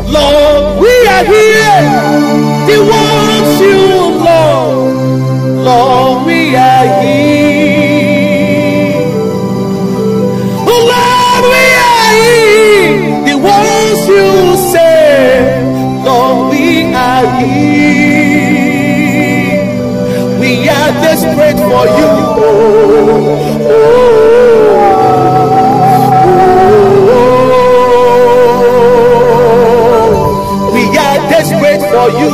Lord, we are here. We want you, Lord. Lord, we are here. Oh, Lord, we are here. The ones you say, Lord, we are here. We are desperate for you. We are desperate for you.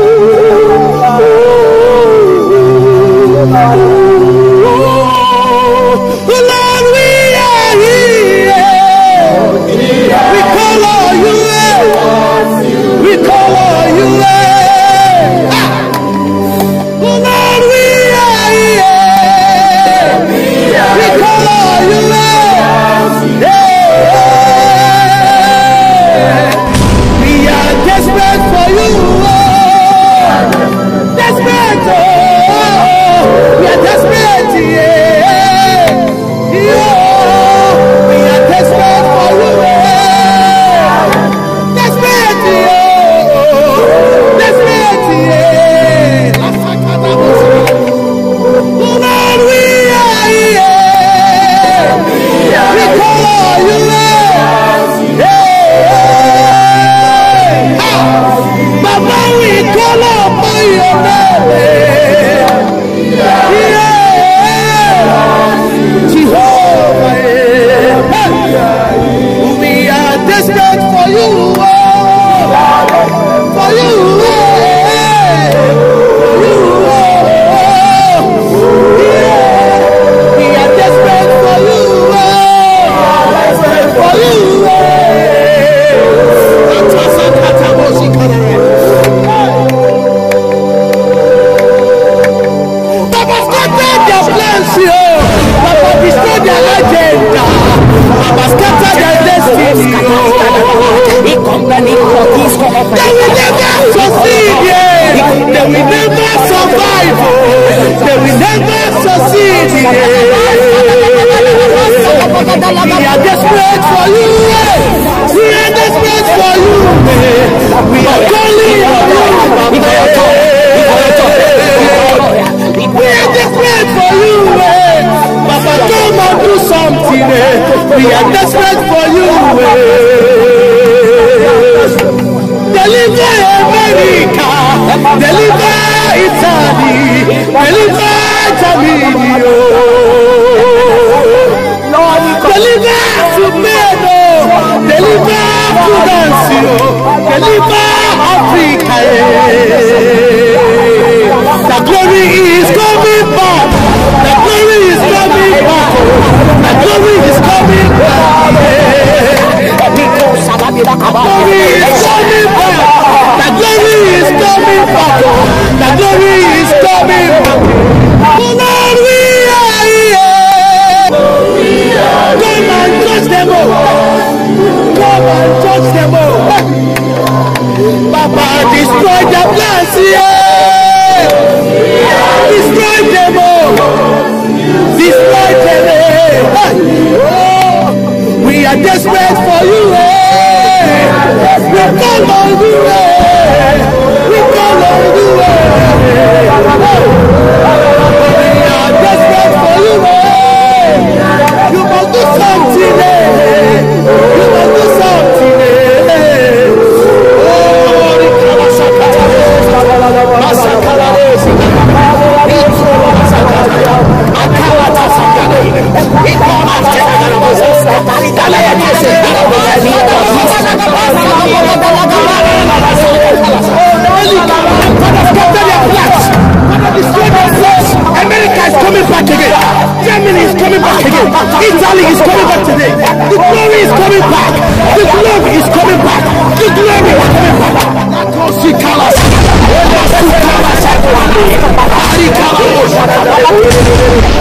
Lord, we are here. We call on you. We call on you. Lord, we are here. We call on you. We are desperate for you. Desperate. We are desperate. We are desperate for you. Desperate. Desperate. Lord, we are here. We call on you. Baba, we call upon your name. Jehovah, we are desperate for you. For you. We are desperate for you. For you. Papa, scatter their plans here. Papa, destroy their agenda. Papa, scatter their destiny. They will never succeed. They will never survive. They will never succeed. We are desperate for you. We are desperate for you. We are calling on you. We are desperate for you. Papa, come and do something. We are desperate for you. Deliver America. Deliver Italy. Deliver Germany. Deliver Sumeno. Deliver France. Deliver Africa. The glory is coming back. The glory is coming back. The glory is coming back. The glory is coming back. The glory is coming back. The glory is coming back. Lord, we are here. Come and touch them all. Come and touch them all. Papa, destroy the plans here. Destroy them all. Destroy them all. We are desperate for you. We call on you. We call on you. We are desperate for you. You must do something. You must do something. America is coming back again. Germany is coming back again. Italy is coming back today. The glory is coming back. The glory is coming back. The glory is coming back. She